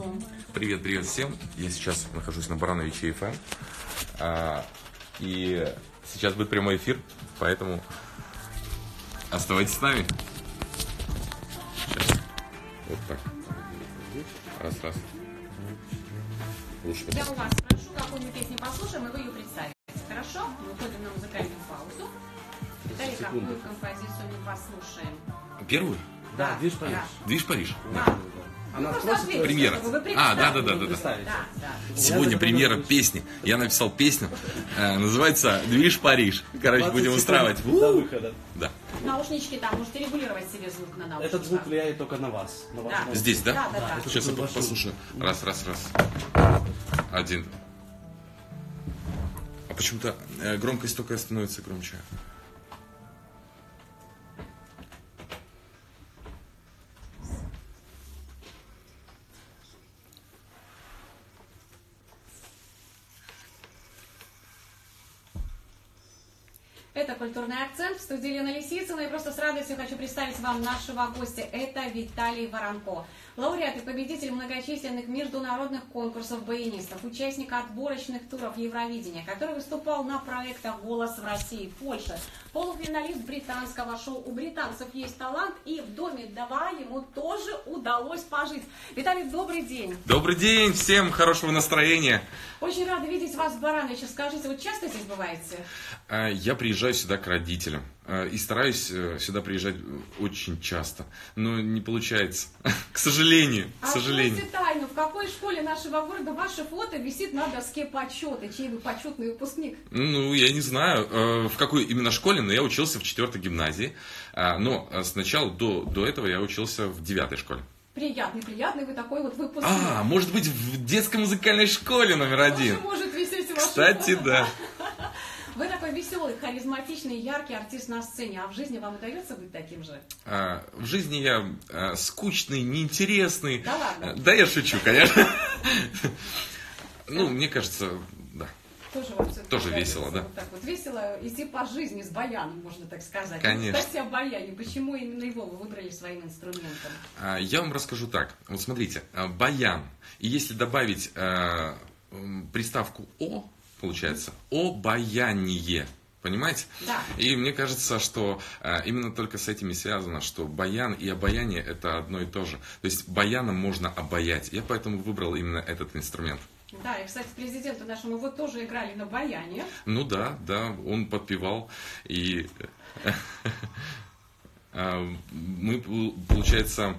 лицом. Привет всем. Я сейчас нахожусь на Барановиче ФМ. И сейчас будет прямой эфир, поэтому оставайтесь с нами. Сейчас. Вот так. Раз. Лучше. Я у вас спрошу, какую песню послушаем, и вы ее представите. Хорошо? Мы уходим на музыкальную паузу. Виталий, какую композицию мы послушаем? Первую? Да, «Движ Париж». «Движ Париж». Да. Она Ответьте, Премьера. чтобы вы Да. представили. Да. Сегодня премьера песни. Я написал песню. Называется «Движ Париж». Короче, будем устраивать. До выхода. Да. Наушнички там, можете регулировать себе звук на наушниках. Этот звук влияет только на вас. На ваш Да. голос. Здесь, да? Да. Сейчас я послушаю. Раз. Один. А почему-то громкость только становится громче. Это «Культурный акцент» в студии Елена Лисицына. И просто с радостью хочу представить вам нашего гостя. Это Виталий Воронко. Лауреат и победитель многочисленных международных конкурсов баянистов, участник отборочных туров Евровидения, который выступал на проектах «Голос в России», Польша, полуфиналист британского шоу «У британцев есть талант», и в доме 2 ему тоже удалось пожить. Виталий, добрый день. Добрый день, всем хорошего настроения. Очень рада видеть вас в Барановиче. Скажите, вы часто здесь бываете? Я приезжаю сюда к родителям и стараюсь сюда приезжать очень часто, но не получается, к сожалению. Откройте тайну, в какой школе нашего города ваше фото висит на доске почета, чей вы почетный выпускник? Ну, я не знаю, в какой именно школе, но я учился в 4-й гимназии, но сначала до этого я учился в 9-й школе. Приятный вы такой вот выпускник. Может быть, в детской музыкальной школе номер 1. Может висеть ваше Кстати, фото. да. Вы такой веселый, харизматичный, яркий артист на сцене, а в жизни вам удается быть таким же? В жизни я скучный, неинтересный. Да ладно? Да, я шучу, конечно. Ну, мне кажется, да. Тоже весело, да. Вот так вот весело идти по жизни с баяном, можно так сказать. Конечно. Кстати, о баяне. Почему именно его вы выбрали своим инструментом? Я вам расскажу так. Вот смотрите, баян. И если добавить приставку «о», получается, обаяние. Понимаете? Да. И мне кажется, что именно только с этим и связано, что баян и обаяние это одно и то же. То есть баяном можно обаять. Я поэтому выбрал именно этот инструмент. Да, и, кстати, президенту нашему вы тоже играли на баяне. Ну да, он подпевал. И мы, получается,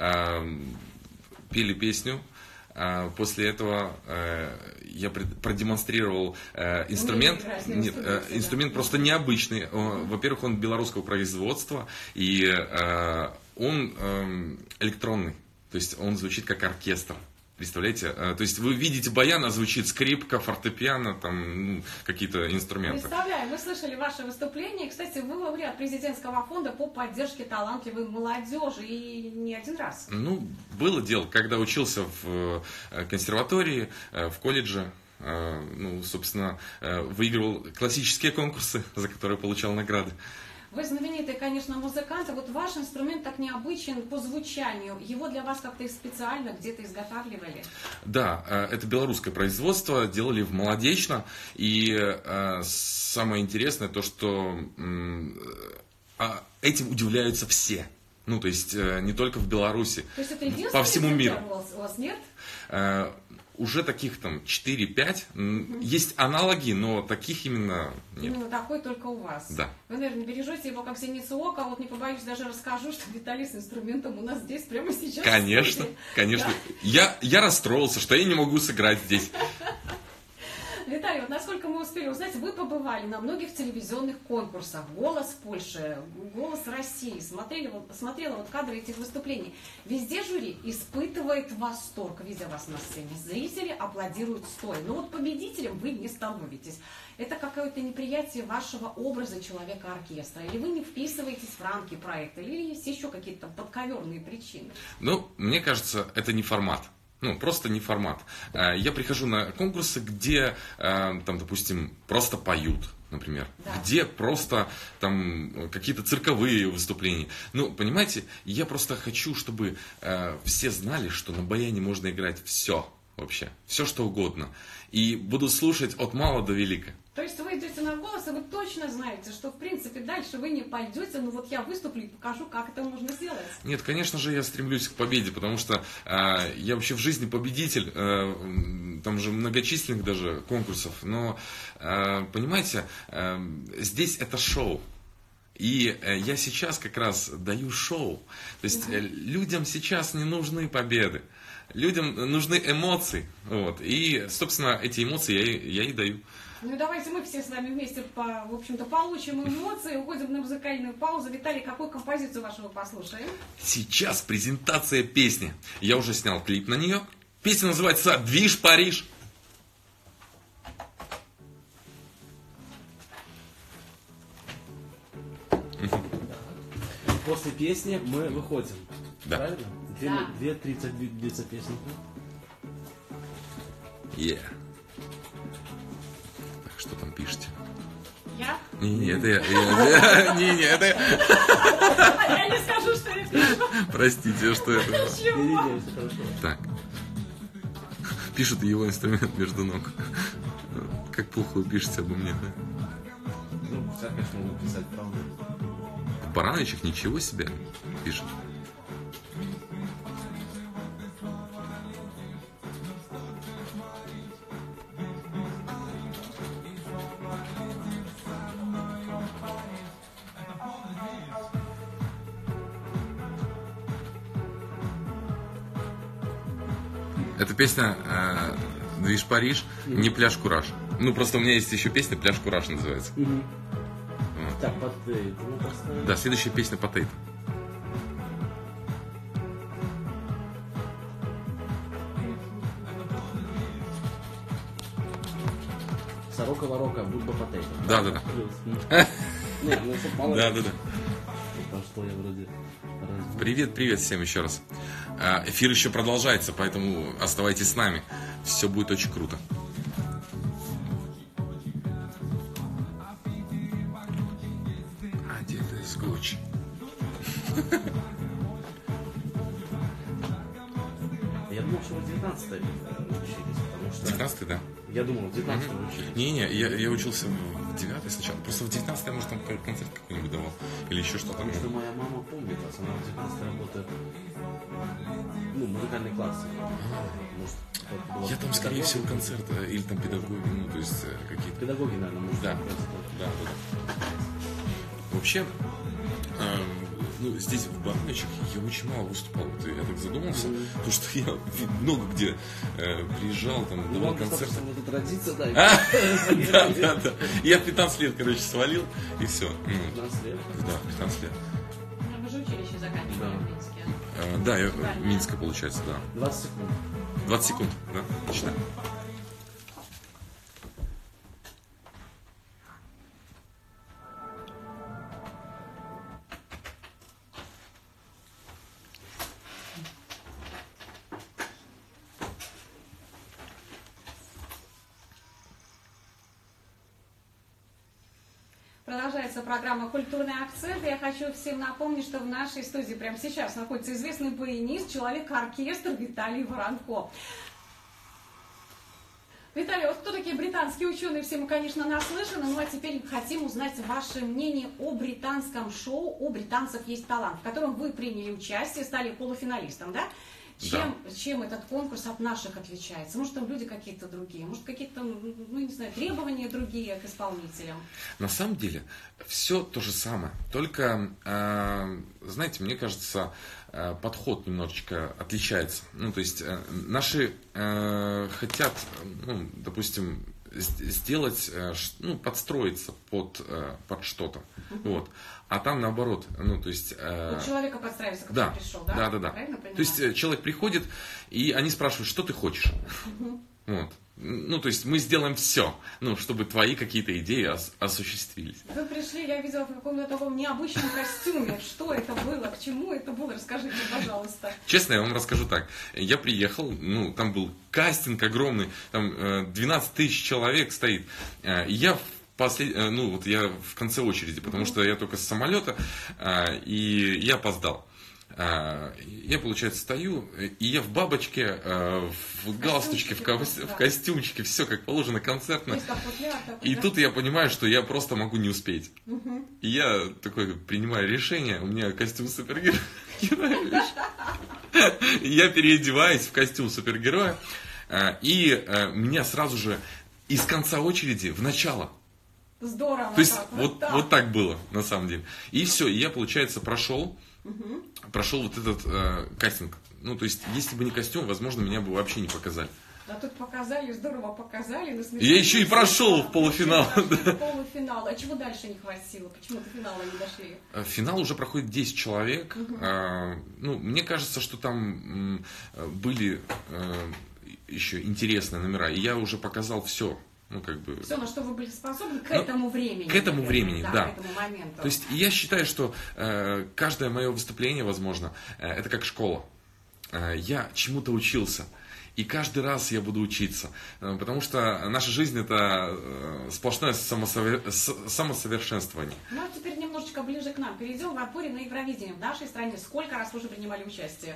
пели песню. После этого я продемонстрировал инструмент. Нет, инструмент просто необычный. Во-первых, он белорусского производства, и он электронный. То есть он звучит как оркестр. Представляете? То есть вы видите баян, а звучит скрипка, фортепиано, там какие-то инструменты. Представляю, мы слышали ваше выступление. Кстати, вы лауреат президентского фонда по поддержке талантливой молодежи, и не один раз. Ну, было дело, когда учился в консерватории, в колледже. Ну, собственно, выигрывал классические конкурсы, за которые получал награды. Вы знаменитый, конечно, музыкант, а вот ваш инструмент так необычен по звучанию. Его для вас как-то специально где-то изготавливали? Да, это белорусское производство, делали в Молодечно. И самое интересное то, что этим удивляются все. Ну, то есть не только в Беларуси, то есть это по всему миру. У вас нет? Уже таких там 4-5. Есть аналоги, но таких именно нет. Ну, такой только у вас. Да. Вы, наверное, бережете его как зеницу ока. Вот не побоюсь, даже расскажу, что Виталий с инструментом у нас здесь прямо сейчас. Конечно. Да? Я расстроился, что я не могу сыграть здесь. Виталий, вот насколько мы успели узнать, вы побывали на многих телевизионных конкурсах. «Голос Польши», «Голос России». Смотрела вот кадры этих выступлений. Везде жюри испытывает восторг, видя вас на сцене. Зрители аплодируют стоя. Но вот победителем вы не становитесь. Это какое-то неприятие вашего образа человека-оркестра? Или вы не вписываетесь в рамки проекта? Или есть еще какие-то подковерные причины? Ну, мне кажется, это не формат. Ну, просто не формат. Я прихожу на конкурсы, где, там, допустим, просто поют. например, Да. где просто там какие-то цирковые выступления. Ну, понимаете, я просто хочу, чтобы все знали, что на баяне можно играть все вообще, все что угодно. И буду слушать от мала до велика. То есть вы идете на голос, и вы точно знаете, что в принципе дальше вы не пойдете, ну вот я выступлю и покажу, как это можно сделать. Нет, конечно же, я стремлюсь к победе, потому что я вообще в жизни победитель, там же многочисленных даже конкурсов, но, понимаете, здесь это шоу. И я сейчас как раз даю шоу. То есть людям сейчас не нужны победы. Людям нужны эмоции. Вот. И, собственно, эти эмоции я и даю. Ну и давайте мы все с вами вместе, в общем-то, получим эмоции, уходим на музыкальную паузу. Виталий, какую композицию вашу вы послушаем? Сейчас презентация песни. Я уже снял клип на нее. Песня называется «Движ Париж». После песни мы выходим. Да. Правильно? Да. 2:30 длится песня. Yeah. Так, что там пишете? Я? Не, это я. Не, это я. Я не скажу, что я пишу. Простите, что это? Чего? Все хорошо. Так. Пишут его инструмент между ног. Как плохо вы пишете обо мне, да? Ну, всяко, конечно, могу писать, правда. Баранычек ничего себе пишет. Эта песня «Движ Париж», не «Пляж Кураж». Ну, просто у меня есть еще песня «Пляж Кураж» называется. Так, Потейт. Ну, поставим. Да, следующая песня «Потейт». Сорока Ворока, Бульба Потейт. Да. Нет, ну чтоб мало. Да. Потому что я вроде... Привет всем еще раз. Эфир еще продолжается, поэтому оставайтесь с нами. Все будет очень круто. Одетый с Гуччи. Я думал, что вы 19-й учились, потому что... 19-й, да? Я думал, в 19-м учились. Не, я учился в 9-й сначала. Просто в 19-й я, может, там концерт какой-нибудь давал. Или еще что-то. Потому что моя мама помнит вас, она в 19-й работает, ну, музыкальный класс. Может, это было Я там, скорее всего, концерт или там педагоги, ну, то есть какие-то. Педагоги, наверное, может. Да. просто. Да. Вообще, ну, здесь в Баранычах я очень мало выступал. Вот я так задумался, потому что я много где приезжал, там, Ну, давал вам концерты. достаточно вот эта традиция, да. Да. Я в 15 лет, короче, свалил, и все. 15 лет. Да, 15 лет. Вы же училище заканчивали Да. в Минске. Да, я Минска, получается, да. 20 секунд. 20 секунд, да? Начинаем. Продолжается программа «Культурный акцент». Я хочу всем напомнить, что в нашей студии прямо сейчас находится известный баянист, человек-оркестр Виталий Воронко. Виталий, вот кто такие британские ученые, все мы, конечно, наслышаны, ну а теперь хотим узнать ваше мнение о британском шоу «У британцев есть талант», в котором вы приняли участие, стали полуфиналистом, да? Чем этот конкурс от наших отличается? Может, там люди какие-то другие? Может, какие-то, ну, не знаю, требования другие к исполнителям? На самом деле, все то же самое. Только, знаете, мне кажется, подход немножечко отличается. Ну, то есть, наши хотят, ну, допустим, сделать, ну, подстроиться под что-то. Вот. А там наоборот, ну, то есть... Вот человека подстраивается, который пришел, да? Да. Правильно понимаю? То есть человек приходит, и они спрашивают, что ты хочешь. Вот. Ну, то есть мы сделаем все, ну, чтобы твои какие-то идеи осуществились. Вы пришли, я видела в каком-то таком необычном костюме. Что это было? К чему это было? Расскажите, пожалуйста. Честно, я вам расскажу так. Я приехал, ну, там был кастинг огромный, там 12 тысяч человек стоит. И я ну, вот я в конце очереди, потому что я только с самолета, и я опоздал. Я, получается, стою, и я в бабочке, в галстучке, в костюмчике, все как положено, концертно. И тут я понимаю, что я просто могу не успеть. И я такой принимаю решение, у меня костюм супергероя. Я переодеваюсь в костюм супергероя, и меня сразу же из конца очереди в начало. Здорово. То есть вот так было, на самом деле. И все, и я, получается, прошел вот этот кастинг. Ну, то есть, если бы не костюм, возможно, меня бы вообще не показали. А тут показали, здорово показали. Я еще и прошел в полуфинал. Полуфинал. А чего дальше не хватило? Почему до финала не дошли? Финал уже проходит 10 человек. Ну, мне кажется, что там были еще интересные номера. И я уже показал все. Ну, как бы... Все, на что вы были способны к этому времени. К этому времени, да. К этому моменту. То есть я считаю, что каждое мое выступление, возможно, это как школа. Я чему-то учился. И каждый раз я буду учиться. Потому что наша жизнь это сплошное самосовершенствование. Ну, а теперь немножечко ближе к нам. Перейдем в отборе на Евровидение. В нашей стране сколько раз вы уже принимали участие?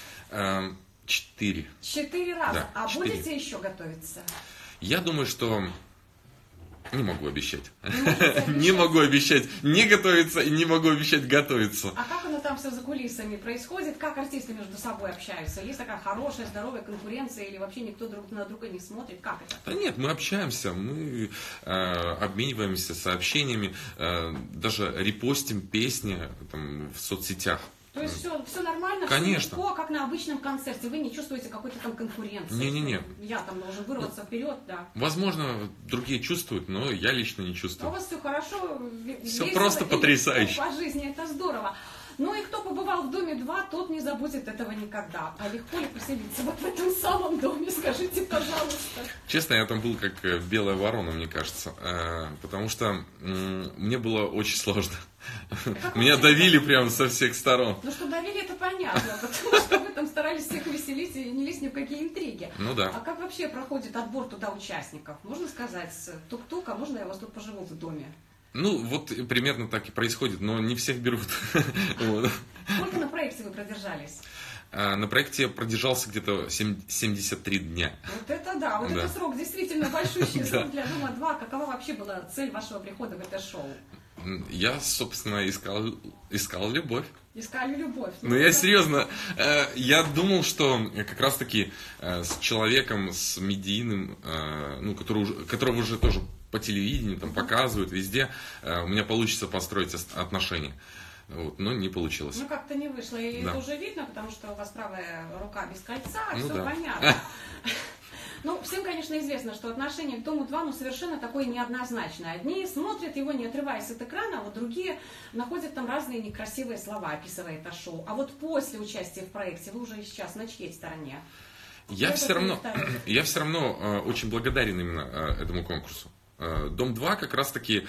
4. 4 раза. Да, а 4. Будете еще готовиться? Я думаю, что не могу обещать. Не могу обещать не готовиться и не могу обещать готовиться. А как оно там все за кулисами происходит? Как артисты между собой общаются? Есть такая хорошая, здоровая конкуренция или вообще никто друг на друга не смотрит? Как это? Да нет, мы общаемся, мы обмениваемся сообщениями, даже репостим песни там, в соцсетях. То есть все нормально, конечно. все легко, как на обычном концерте. Вы не чувствуете какой-то там конкуренции? Не-не-не. Я там должен вырваться вперед, да. Возможно, другие чувствуют, но я лично не А чувствую. у вас все хорошо, все просто потрясающе. По жизни это здорово. Ну и кто побывал в доме 2, тот не забудет этого никогда. А легко ли поселиться вот в этом самом доме, скажите, пожалуйста. Честно, я там был как белая ворона, мне кажется. Потому что мне было очень сложно. Меня давили прямо со всех сторон. Ну, что давили, это понятно, потому что вы там старались всех веселить и не лезть ни в какие интриги. Ну да. А как вообще проходит отбор туда участников? Можно сказать, тук-тук, а можно я у вас тут поживу в доме? Ну, вот примерно так и происходит, но не всех берут. Сколько на проекте вы продержались? На проекте я продержался где-то 73 дня. Вот это да, вот это срок действительно большущий срок для Дома 2. Какова вообще была цель вашего прихода в это шоу? Я, собственно, искал любовь. Искали любовь. Ну, я серьезно, я думал, что как раз-таки с человеком, с медийным, ну, которого уже тоже по телевидению там показывают везде, у меня получится построить отношения. Вот, но не получилось. Ну, как-то не вышло. И да. это уже видно, потому что у вас правая рука без кольца, ну, все да. понятно. Ну, всем, конечно, известно, что отношение к Дому 2 совершенно такое неоднозначное. Одни смотрят его, не отрываясь от экрана, а вот другие находят там разные некрасивые слова, описывая это шоу. А вот после участия в проекте вы уже сейчас на чьей стороне? Я все равно очень благодарен именно этому конкурсу. Дом 2 как раз-таки,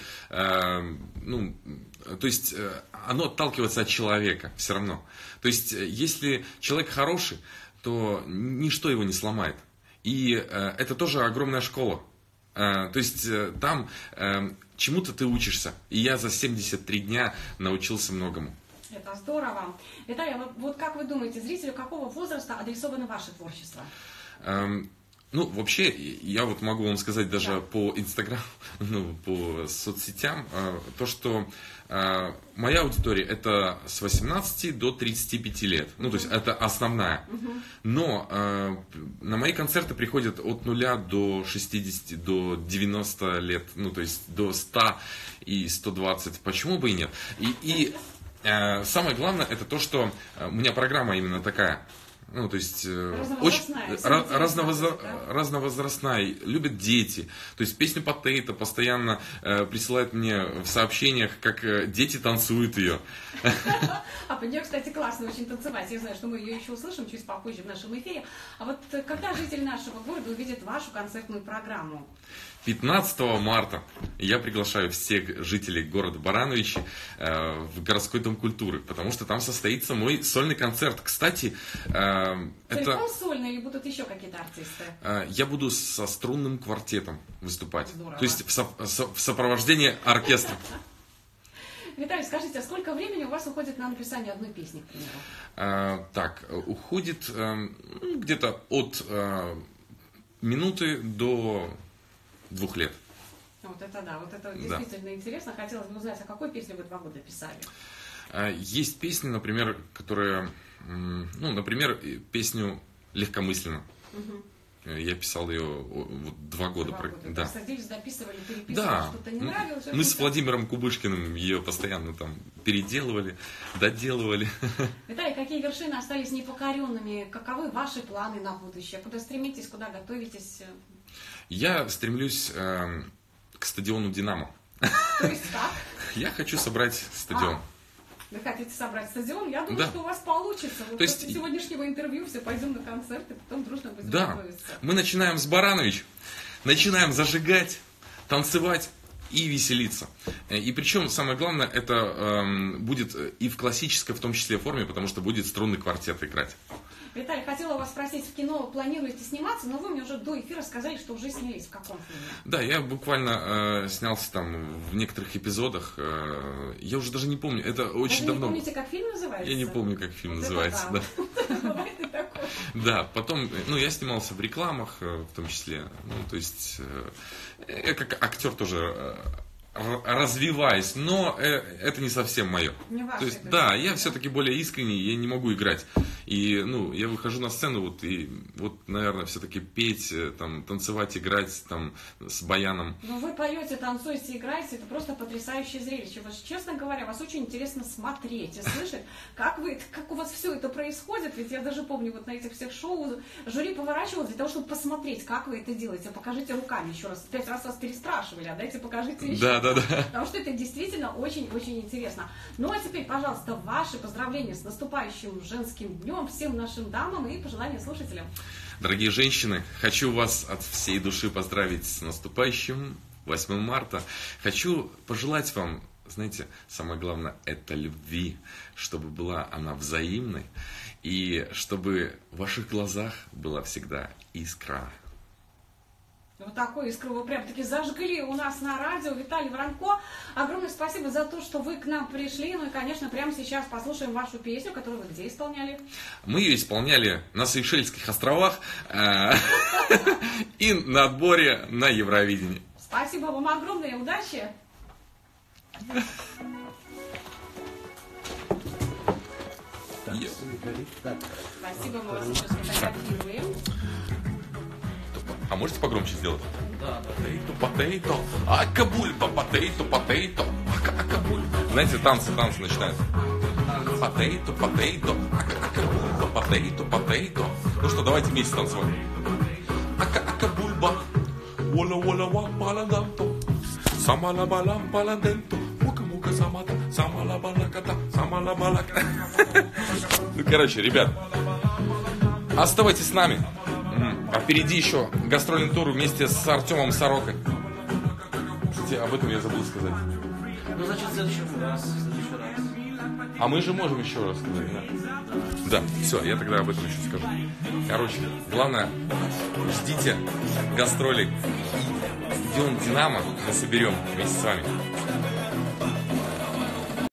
ну, то есть оно отталкивается от человека все равно. То есть если человек хороший, то ничто его не сломает. И это тоже огромная школа. То есть там чему-то ты учишься. И я за 73 дня научился многому. Это здорово. Виталий, вот как вы думаете, зрителю какого возраста адресовано ваше творчество? Ну, вообще, я вот могу вам сказать даже по Инстаграму, ну, по соцсетям, то, что моя аудитория это с 18 до 35 лет. Ну, то есть это основная. Но на мои концерты приходят от 0 до 60, до 90 лет, ну, то есть до 100 и 120. Почему бы и нет? И самое главное, это то, что у меня программа именно такая. Ну, то есть очень разновозрастная, любят дети. То есть песню Potato постоянно присылают мне в сообщениях, как дети танцуют ее. А под нее, кстати, классно очень танцевать. Я знаю, что мы ее еще услышим чуть попозже в нашем эфире. А вот когда жители нашего города увидят вашу концертную программу? 15 марта я приглашаю всех жителей города Барановичи в городской дом культуры, потому что там состоится мой сольный концерт. Кстати, Целиком сольно или будут еще какие-то артисты? Я буду со струнным квартетом выступать. Здорово. То есть в сопровождении оркестра. Виталий, скажите, а сколько времени у вас уходит на написание одной песни, к примеру? Так, уходит где-то от минуты до 2 лет. Вот это действительно интересно. Хотелось бы узнать, а какой песню вы 2 года писали? Есть песни, например, которые, например, песню «Легкомысленно». Угу. Я писал ее 2 года. 2 года. Да. Садились, записывали, переписывали, Да. что-то не нравилось? Мы с Владимиром Кубышкиным ее постоянно там переделывали, доделывали. Виталий, какие вершины остались непокоренными? Каковы ваши планы на будущее? Куда стремитесь, куда готовитесь? Я стремлюсь к стадиону «Динамо». То есть как? Я хочу собрать стадион. Вы хотите собрать стадион? Я думаю, Да. что у вас получится. Вот То есть... после сегодняшнего интервью все пойдем на концерт, и потом дружно будем Да. готовиться. Мы начинаем с Баранович, начинаем зажигать, танцевать и веселиться. И причем, самое главное, это будет и в классической, в том числе, форме, потому что будет струнный квартет играть. Виталий, хотела вас спросить, в кино планируете сниматься, но вы мне уже до эфира сказали, что уже снялись. В каком фильме? Да, я буквально снялся там в некоторых эпизодах. Я уже даже не помню, это очень Даже давно. не помните, как фильм называется? Я не помню, как фильм Вот называется. это Да. Бывает и такое. Да, потом, я снимался в рекламах, в том числе. То есть, я как актер тоже развиваюсь, но это не совсем мое. Не ваше То есть, это, да, я все-таки более искренний, я не могу играть. И, я выхожу на сцену, наверное, все-таки петь, там, танцевать, играть, там, с баяном. Ну, вы поете, танцуете, играете, это просто потрясающее зрелище. Вот, честно говоря, вас очень интересно смотреть и слышать, как у вас все это происходит. Ведь я даже помню, вот на этих всех шоу жюри поворачивалось для того, чтобы посмотреть, как вы это делаете. Покажите руками еще раз. 5 раз вас переспрашивали, а дайте покажите еще. Да. Потому что это действительно очень-очень интересно. Ну, а теперь, пожалуйста, ваши поздравления с наступающим женским днем всем нашим дамам и пожелания слушателям. Дорогие женщины, хочу вас от всей души поздравить с наступающим 8 марта. Хочу пожелать вам, знаете, самое главное, это любви, чтобы была она взаимной, и чтобы в ваших глазах была всегда искра. Вот такой искру вы прям-таки зажгли у нас на радио. Виталий Воронко, огромное спасибо за то, что вы к нам пришли. Ну и, конечно, прямо сейчас послушаем вашу песню, которую вы где исполняли? Мы ее исполняли на Сейшельских островах и на отборе на Евровидении. Спасибо вам огромное, удачи! Спасибо, мы вас еще сфотографируем. А можете погромче сделать? Да. Потейто, акабульба, потейто. Знаете, танцы начинаются. Потейто, акабульба, Ну что, давайте вместе танцевать. Акабульба, вола вампаладанто, самалабалам паладенто, мука самалабалаката. Ну, короче, ребят, оставайтесь с нами. А впереди еще гастрольный тур вместе с Артемом Сорокой. Кстати, об этом я забыл сказать. Ну, значит, в следующий раз. А мы же можем еще раз сказать, да? Да, все, я тогда об этом еще скажу. Короче, главное, ждите гастролей. Стадион «Динамо» мы соберем вместе с вами.